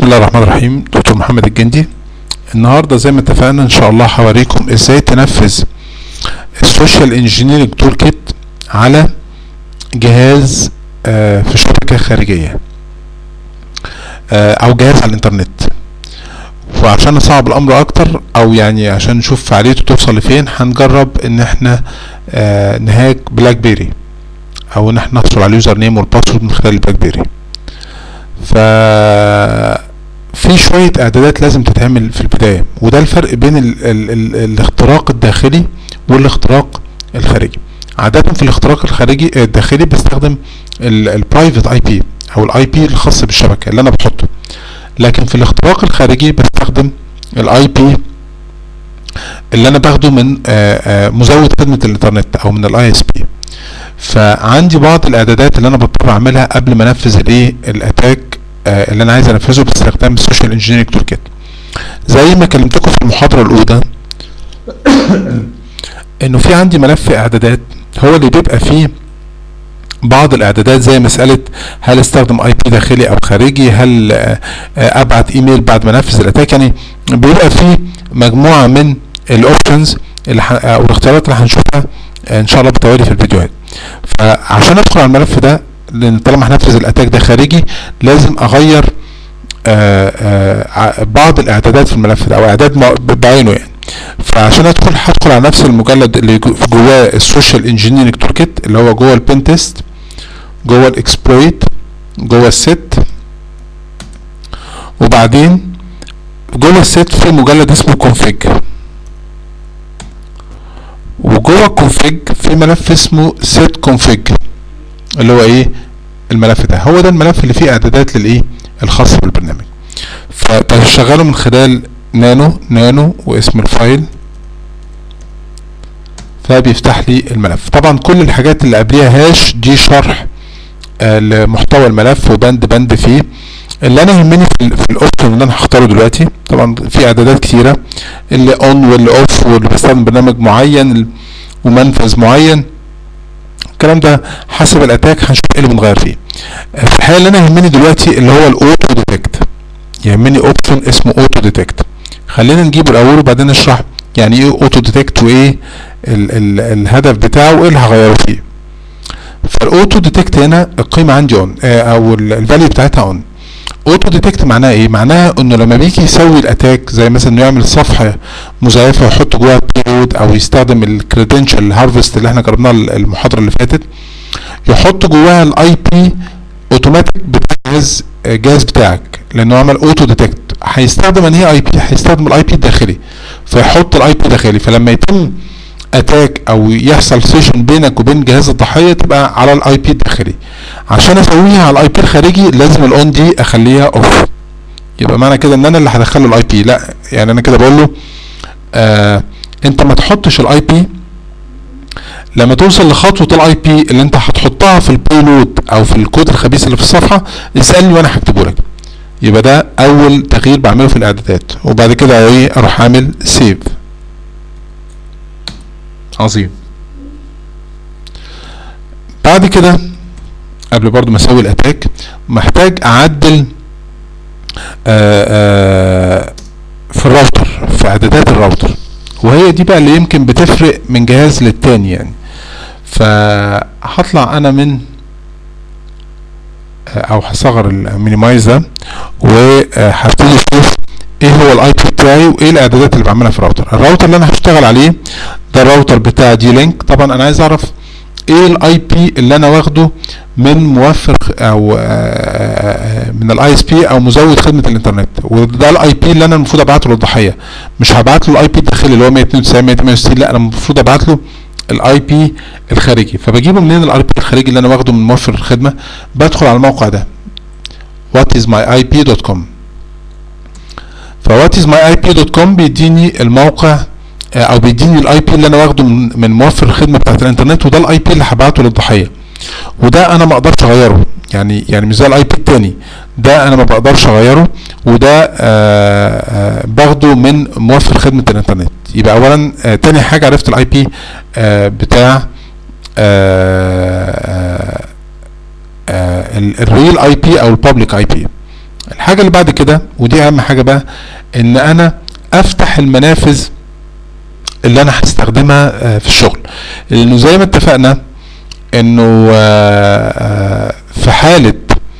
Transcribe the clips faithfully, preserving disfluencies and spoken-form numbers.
الله الرحمن الرحيم. دكتور محمد الجندي. النهارده زي ما اتفقنا ان شاء الله هوريكم ازاي تنفذ السوشيال انجينيرنج تول كيت على جهاز آه في شبكه خارجيه آه او جهاز على الانترنت. وعشان نصعب الامر اكتر او يعني عشان نشوف فعاليته توصل لفين، هنجرب ان احنا آه نهاك بلاك بيري او ان احنا نحصل على اليوزر نيم والباسورد من خلال البلاك بيري. ف في شوية اعدادات لازم تتعمل في البداية، وده الفرق بين ال ال ال الاختراق الداخلي والاختراق الخارجي. عادة في الاختراق الخارجي الداخلي بستخدم البرايفت اي بي او الاي بي الخاص بالشبكة اللي انا بحطه، لكن في الاختراق الخارجي بستخدم الاي بي اللي انا باخده من مزود خدمة الانترنت او من الاي اس بي. فعندي بعض الاعدادات اللي انا بضطر اعملها قبل ما انفذ الايه الاتاك اللي انا عايز انفذه باستخدام السوشيال انجينيرنج تول كيت. زي ما كلمتكم في المحاضره الاولى انه في عندي ملف اعدادات هو اللي بيبقى فيه بعض الاعدادات، زي مساله هل استخدم اي بي داخلي او خارجي، هل ابعت ايميل بعد ما انفذ الاتاك. يعني بيبقى فيه مجموعه من الاوبشنز اللي او الاختيارات اللي هنشوفها ان شاء الله بالتوالي في الفيديوهات. فعشان ادخل على الملف ده، لان طالما هنفذ الاتاك ده خارجي، لازم اغير آآ آآ بعض الاعدادات في الملف ده او اعداد بعينه يعني. فعشان ادخل هدخل على نفس المجلد اللي جواه السوشيال انجينيرنج تول كيت اللي هو جوه البين تيست، جوه الاكسبلويت، جوه الست، وبعدين جوه الست في مجلد اسمه كونفيج، وجوه الكونفيج في ملف اسمه سيت كونفيج اللي هو ايه الملف ده. هو ده الملف اللي فيه اعدادات للايه الخاصه بالبرنامج. فبشغله من خلال نانو نانو واسم الفايل، فبيفتح لي الملف. طبعا كل الحاجات اللي قبليها هاش دي شرح آه لمحتوى الملف وبند بند فيه. اللي انا يهمني في, في الاوبشن اللي انا هختاره دلوقتي، طبعا في اعدادات كتيره، اللي اون واللي اوف واللي بستخدم برنامج معين ومنفذ معين. الكلام ده حسب الاتاك هنشوف ايه اللي بنغير فيه. في الحقيقه اللي انا يهمني دلوقتي اللي هو الاوتو ديتكت، يهمني اوبشن اسمه اوتو ديتكت. خلينا نجيبه الاول وبعدين نشرح يعني ايه اوتو ديتكت وايه ال ال الهدف بتاعه وايه اللي هغيره فيه. فالاوتو ديتكت هنا القيمه عندي اون او الفاليو بتاعتها اون. اوتو ديتكت معناها ايه؟ معناها انه لما بيجي يسوي الاتاك، زي مثلا انه يعمل صفحه مزيفه ويحط جواها بيرود، او يستخدم الكريدنشال هارفست اللي احنا جربناها المحاضره اللي فاتت، يحط جواها الاي بي اوتوماتيك بتاع الجهاز الجهاز بتاعك، لانه عمل اوتو ديتكت. هيستخدم ان هي اي بي، هيستخدم الاي بي الداخلي، فيحط الاي بي داخلي. فلما يتم اتاك او يحصل سيشن بينك وبين جهاز الضحيه تبقى على الاي بي الداخلي. عشان اسويها على الاي بي الخارجي لازم الاون دي اخليها اوف. يبقى معنى كده ان انا اللي هدخله الاي بي، لا يعني انا كده بقول له آه انت ما تحطش الاي بي لما توصل لخطوه الاي بي اللي انت هتحطها في البيلود او في الكود الخبيث اللي في الصفحه، اسالني وانا هكتبه لك. يبقى ده اول تغيير بعمله في الاعدادات، وبعد كده ايه اروح اعمل سيف. عظيم. بعد كده قبل برضو ما اسوي الاتاك محتاج اعدل آآ آآ في الراوتر، في اعدادات الراوتر، وهي دي بقى اللي يمكن بتفرق من جهاز للتاني يعني. فهطلع انا من او هصغر المينيمايز ده، وهبتدي اشوف ايه هو الاي بي بتاعي وايه الاعدادات اللي بعملها في الراوتر. الراوتر اللي انا هشتغل عليه ده الراوتر بتاع دي لينك. طبعا انا عايز اعرف ايه الاي بي اللي انا واخده من موفر او من الاي اس بي او مزود خدمه الانترنت، وده الاي بي اللي انا المفروض ابعته للضحيه. مش هبعت له الاي بي الداخلي اللي هو مية واتنين وتسعين مية وتمانية وستين، لا انا المفروض ابعت له الاي بي الخارجي. فبجيبه منين الاي بي الخارجي اللي انا واخده من موفر الخدمه؟ بدخل على الموقع ده وات از ماي اي بي دوت كوم. فوات از ماي اي بي دوت كوم بيديني الموقع او بيديني الاي بي اللي انا واخده من, من موفر الخدمه بتاعت الانترنت، وده الاي بي اللي هبعته للضحيه. وده انا ما اقدرش اغيره، يعني يعني مش زي الاي بي التاني، ده انا ما بقدرش اغيره، وده آآ آآ باخده من موفر خدمه الانترنت. يبقى اولا تاني حاجه عرفت الاي بي بتاع الريل اي بي او البابليك اي بي. الحاجة اللي بعد كده ودي اهم حاجة بقى، ان انا افتح المنافذ اللي انا هستخدمها في الشغل، لانه زي ما اتفقنا انه في حالة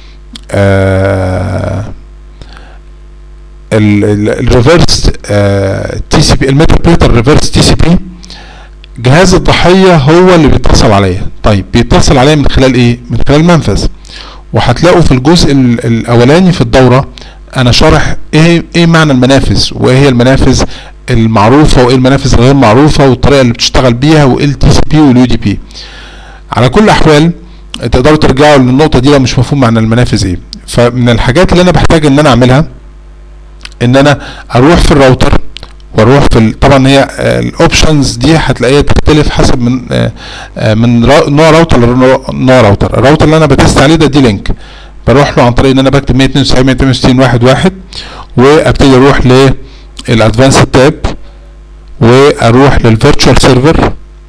الريفرس تي سي بي، الميتابريتر ريفرس تي سي بي، جهاز الضحية هو اللي بيتصل عليا. طيب بيتصل عليا من خلال ايه؟ من خلال منفذ. وهتلاقوا في الجزء الاولاني في الدورة انا شارح ايه ايه معنى المنافذ، وايه هي المنافذ المعروفة وايه المنافذ الغير معروفة، والطريقة اللي بتشتغل بيها، وايه التي سي بي واليو دي بي. على كل الاحوال تقدروا ترجعوا للنقطة دي لو مش مفهوم معنى المنافذ ايه. فمن الحاجات اللي انا بحتاج ان انا اعملها ان انا اروح في الراوتر واروح في ال... طبعا هي الاوبشنز دي هتلاقيها تختلف حسب من من نوع راوتر لنوع راوتر. الراوتر اللي انا بتست عليه ده دي لينك، بروح له عن طريق ان انا بكتب مية اتنين وتسعين مية تمانية وستين واحد واحد، وابتدي اروح للادفانسد تاب، واروح للفيرتشوال سيرفر.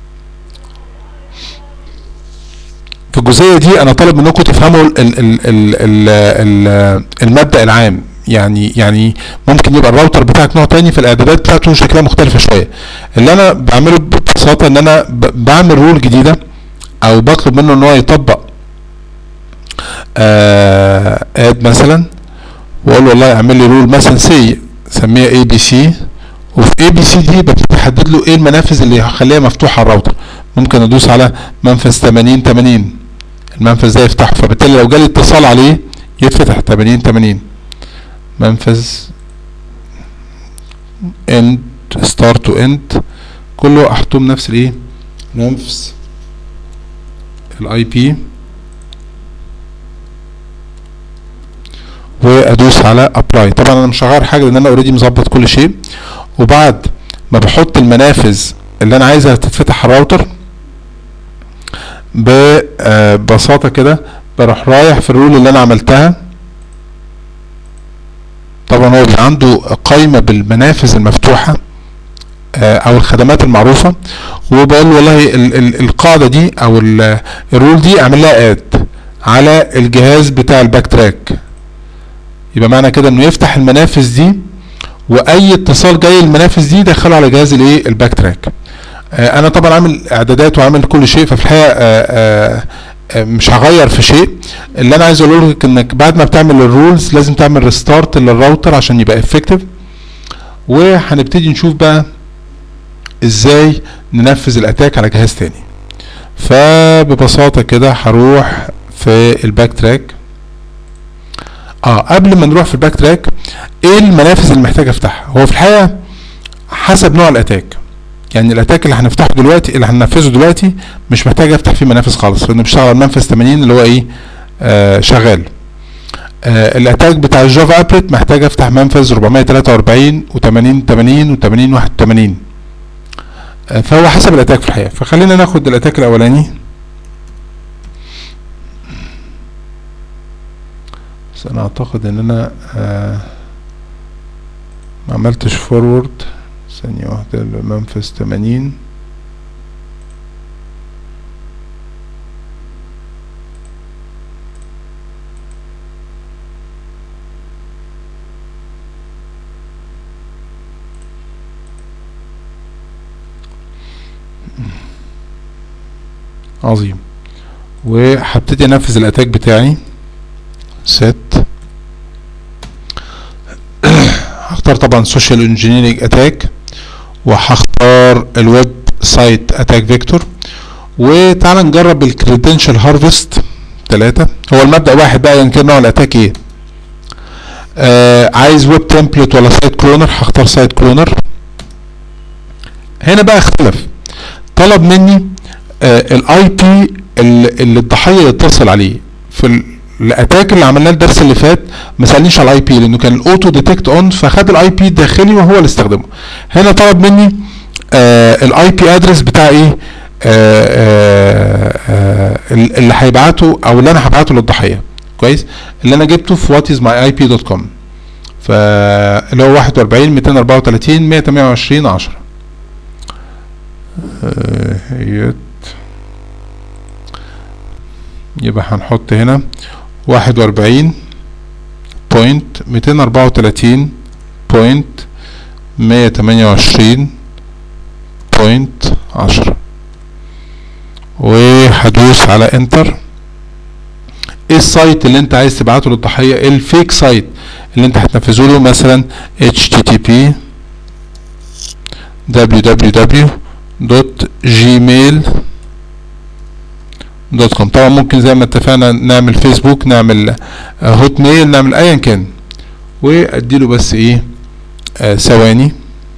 في الجزئيه دي انا طالب منكم تفهموا ال ال ال ال ال المبدأ العام. يعني يعني ممكن يبقى الراوتر بتاعك نوع تاني، في الاعدادات بتاعته شكلها مختلفه شويه. اللي انا بعمله ببساطه ان انا بعمل رول جديده، او بطلب منه ان هو يطبق آه اد مثلا، واقول له والله اعمل لي رول مثلا سي سميها اي بي سي، وفي اي بي سي دي ببتدي احدد له ايه المنافذ اللي هخليها مفتوحه على الراوتر. ممكن ادوس على منفذ ثمانين ثمانين، المنفذ ده يفتحه، فبالتالي لو جالي اتصال عليه يتفتح ثمانين ثمانين. منفذ end start to end كله احطهم نفس الايه، نفس الاي بي، وادوس على ابلاي. طبعا انا مش هغير حاجه لان انا اوريدي مظبط كل شيء. وبعد ما بحط المنافذ اللي انا عايزها تتفتح على الراوتر ببساطه كده بروح رايح في الرول اللي انا عملتها. طبعا هو بيبقى عنده قائمه بالمنافذ المفتوحه او الخدمات المعروفه، وبقول له والله ال ال القاعده دي او الرول دي اعمل لها اد على الجهاز بتاع الباك تراك. يبقى معنى كده انه يفتح المنافذ دي، واي اتصال جاي المنافذ دي يدخله على جهاز الايه الباك تراك. آه انا طبعا عامل اعدادات وعامل كل شيء، ففي الحقيقه آه آه مش هغير في شيء. اللي انا عايز اقوله لك انك بعد ما بتعمل الرولز لازم تعمل ريستارت للراوتر عشان يبقى افكتيف. وهنبتدي نشوف بقى ازاي ننفذ الاتاك على جهاز تاني. فببساطه كده هروح في الباك تراك. اه قبل ما نروح في الباك تراك، ايه المنافذ اللي محتاج افتحها؟ هو في الحقيقه حسب نوع الاتاك. يعني الاتاك اللي هنفتحه دلوقتي اللي هننفذه دلوقتي مش محتاج افتح فيه منافذ خالص، لانه بيشتغل على منفذ ثمانين اللي هو ايه آه شغال. آه الاتاك بتاع الجافا ابلت محتاج افتح منفذ أربعمية وتلاتة وأربعين و80 80 و80 واحد وثمانين. آه فهو حسب الاتاك في الحقيقه. فخلينا ناخد الاتاك الاولاني. بس انا اعتقد ان انا آه ما عملتش فورورد. ثانية واحدة لمنفذ ثمانين. عظيم. وهبتدي انفذ الاتاك بتاعي. set. هختار طبعا سوشيال انجينيرنج اتاك، وهختار الويب سايت اتاك فيكتور. وتعالى نجرب الكريدنشال هارفست ثلاثة. هو المبدأ واحد بقى، يعني كان نوع الاتاك ايه. آه عايز ويب تمبلت ولا سايت كلونر؟ هختار سايت كلونر. هنا بقى اختلف، طلب مني آه الاي بي اللي الضحيه يتصل عليه. في الاتاك اللي عملناه الدرس اللي فات ما سالنيش على الاي بي لانه كان الاوتو ديتكت اون، فخد الاي بي الداخلي وهو اللي استخدمه. هنا طلب مني الاي بي ادرس بتاع ايه آه آه آه اللي هيبعته او اللي انا هبعته للضحيه. كويس. اللي انا جبته في وات از ماي اي بي دوت كوم، فاللي هو واحد وأربعين مئتين وأربعة وثلاثين مئة وثمانية وعشرين عشرة. آه يبقى هنحط هنا واحد وأربعين بوينت ميتين اربعة وتلاتين بوينت مية تمانية وعشرين بوينت عشرة، وهدوس على انتر. ايه السايت اللي انت عايز تبعته للضحيه؟ ايه الفيك سايت اللي انت هتنفذه له؟ مثلا اتش تي تي بي دبليو دبليو دبليو دوت جيميل دوت كوم. طبعا ممكن زي ما اتفقنا نعمل فيسبوك، نعمل هوت ميل، نعمل ايا كان، واديله بس ايه آه ثواني.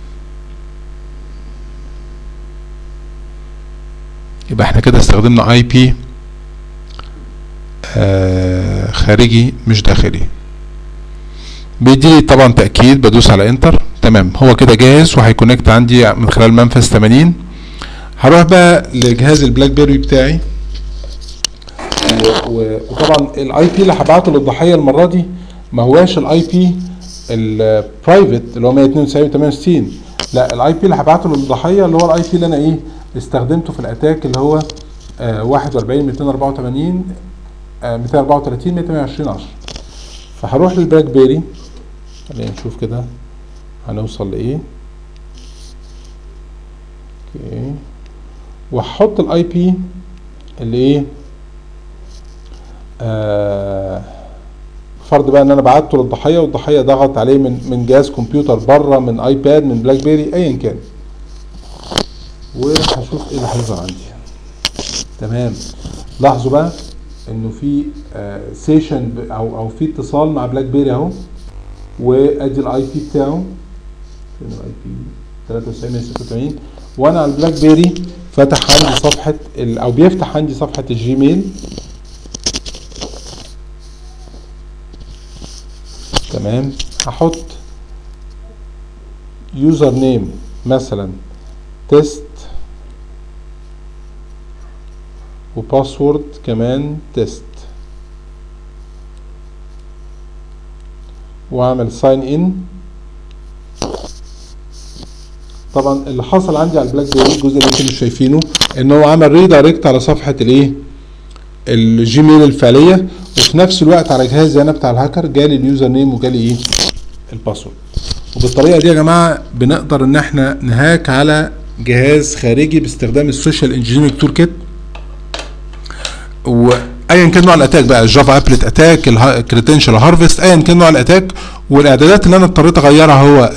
يبقى احنا كده استخدمنا اي بي آه خارجي مش داخلي. بيديلي طبعا تأكيد، بدوس على انتر. تمام، هو كده جاهز وهيكونكت عندي من خلال منفذ ثمانين. هروح بقى لجهاز البلاك بيري بتاعي، وطبعا الاي بي اللي هبعته للضحيه المره دي ما هواش الاي بي البرايفت اللي هو مية اتنين وتسعين تمانية وستين، لا الاي بي اللي هبعته للضحيه اللي هو الاي بي اللي انا ايه استخدمته في الاتاك، اللي هو آه واحد واربعين ميتين اربعة وتمانين آه ميتين اربعة وتلاتين مية تمانية وعشرين عشرة. فهروح للبلاك بيري، خلينا نشوف كده هنوصل لايه. اوكي، وهحط الاي بي اللي ايه آه فرض بقى ان انا بعته للضحيه والضحيه ضغط عليه من من جهاز كمبيوتر بره، من ايباد، من بلاك بيري، ايا كان، وهشوف ايه اللي هيظهر عندي. تمام، لاحظوا بقى انه في آه سيشن او او في اتصال مع بلاك بيري اهو، وادي الاي بي بتاعه فين الاي بي تلاتة وتسعين مية ستة وتمانين، وانا على البلاك بيري فتح عندي صفحه او بيفتح عندي صفحه الجيميل. تمام، هحط يوزر نيم مثلا تيست، وباسورد كمان تيست، واعمل ساين ان. طبعا اللي حصل عندي على البلاك بيري الجزء اللي انتم مش شايفينه ان هو عمل ريدايركت على صفحه الايه الجيميل الفعليه، وفي نفس الوقت على جهازي انا بتاع الهاكر جالي اليوزر نيم وجالي ايه الباسورد. وبالطريقه دي يا جماعه بنقدر ان احنا نهاك على جهاز خارجي باستخدام السوشيال انجينيرنج تول كيت، وايا كان نوع الاتاك بقى، الجافا ابلت اتاك، الكريدنشال هارفست، ايا كان نوع الاتاك. والاعدادات اللي انا اضطريت اغيرها هو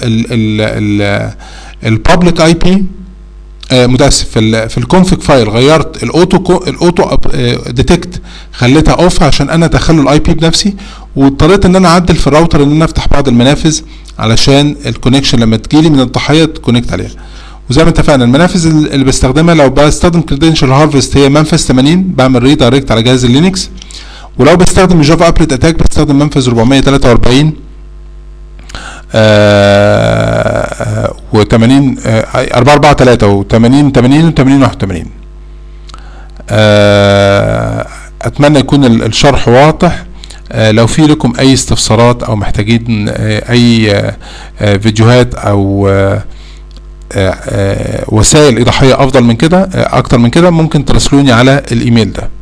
البابليك اي بي آه متاسف في ال في الكونفيج فايل غيرت الاوتو الاوتو ديتكت خليتها اوف عشان انا ادخله الاي بي بنفسي، واضطريت ان انا اعدل في الراوتر ان انا افتح بعض المنافذ علشان الكونكشن لما تجيلي من الضحيه تكونكت عليها. وزي ما اتفقنا المنافذ اللي بستخدمها لو بستخدم كريدنشال هارفست هي منفذ ثمانين، بعمل ريدايركت على جهاز اللينكس. ولو بستخدم الجافا ابلت اتاك بستخدم منفذ اربعمية تلاتة واربعين آه وتمانين آه اربعة اربعة تلاتة وتمانين تمانين وتمانين واحد وتمانين. آه اتمنى يكون الشرح واضح. آه لو في لكم اي استفسارات او محتاجين آه اي آه فيديوهات او آه آه وسائل ايضاحيه افضل من كده آه اكتر من كده، ممكن تراسلوني على الايميل ده.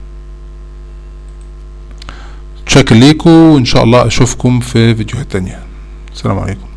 شكرا ليكم، وان شاء الله اشوفكم في فيديوهات تانية. السلام عليكم.